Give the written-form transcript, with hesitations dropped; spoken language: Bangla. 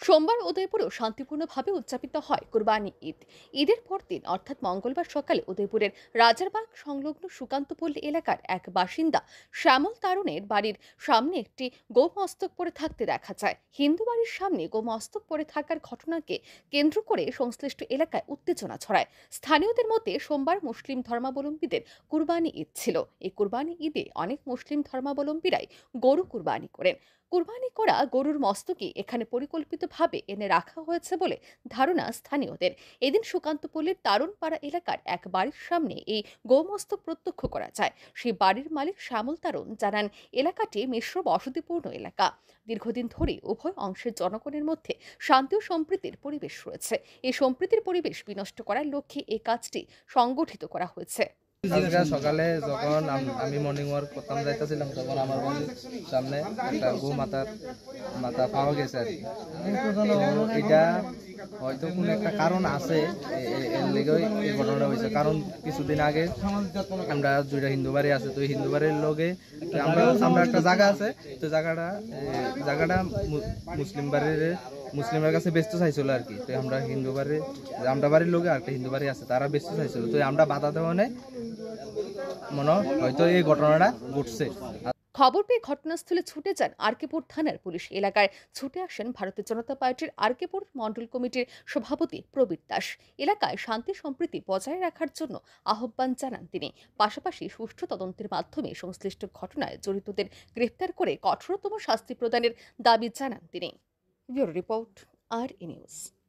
সোমবার উদয়পুরেও শান্তিপূর্ণভাবে উদযাপিত হয় কুরবানি ঈদ। ঈদের পরদিন অর্থাৎ মঙ্গলবার সকালে উদয়পুরের রাজারবাগ সংলগ্ন সুকান্তপল্লী এলাকার এক বাসিন্দা শ্যামল তারুণের বাড়ির সামনে একটি গোমস্তক পড়ে থাকতে দেখা যায়। হিন্দু বাড়ির সামনে গোমস্তক পড়ে থাকার ঘটনাকে কেন্দ্র করে সংশ্লিষ্ট এলাকায় উত্তেজনা ছড়ায়। স্থানীয়দের মতে সোমবার মুসলিম ধর্মাবলম্বীদের কুরবানি ঈদ ছিল। এই কুরবানি ঈদে অনেক মুসলিম ধর্মাবলম্বীরাই গরু কুরবানি করেন। কুরবানি করা গরুর মস্তকই এখানে পরিকল্পিতভাবে এনে রাখা হয়েছে বলে ধারণা স্থানীয়দের। এদিন সুকান্তপল্লীর তারুণপাড়া এলাকার এক বাড়ির সামনে এই গোমস্তক প্রত্যক্ষ করা যায়। সেই বাড়ির মালিক শ্যামল তারুণ জানান, এলাকাটি মিশ্র বসতিপূর্ণ এলাকা। দীর্ঘদিন ধরে উভয় অংশের জনগণের মধ্যে শান্তি ও সম্প্রীতির পরিবেশ রয়েছে। এই সম্প্রীতির পরিবেশ বিনষ্ট করার লক্ষ্যে এই কাজটি সংগঠিত করা হয়েছে। আজকে সকালে যখন আমি মর্নিং ওয়াক করতাম যাইতেছিলাম, তখন আমার বাড়ির সামনে একটা মাথা পাওয়া গেছে আর কি। তো এটা হয়তো কোনো একটা কারণ আছে, এর লেগেই এই ঘটনাটা হয়েছে। কারণ কিছুদিন আগে আমরা দুইটা হিন্দু বাড়ি আছে, তো হিন্দু বাড়ির লগে আমরা একটা জায়গা আছে, তো জায়গাটা মুসলিমের কাছে বেচতে চাইছিল আর কি। তো আমরা বাড়ির লোকে আর একটা হিন্দু বাড়ি আছে, তারা বেচতে চাইছিল। তো আমরা বাধা দেওয়া নেই, মনে হয়তো এই ঘটনাটা ঘটছে। খবর পেয়ে ঘটনাস্থলে ছুটে যান আরকেপুর থানার পুলিশ। এলাকায় ছুটে আসেন ভারতীয় জনতা পার্টির আরকেপুর মণ্ডল কমিটির সভাপতি প্রবীর দাস। এলাকায় শান্তি সম্প্রীতি বজায় রাখার জন্য আহ্বান জানান তিনি। পাশাপাশি সুষ্ঠু তদন্তের মাধ্যমে সংশ্লিষ্ট ঘটনায় জড়িতদের গ্রেফতার করে কঠোরতম শাস্তি প্রদানের দাবি জানান তিনি। ব্যুরো রিপোর্ট, আর নিউজ।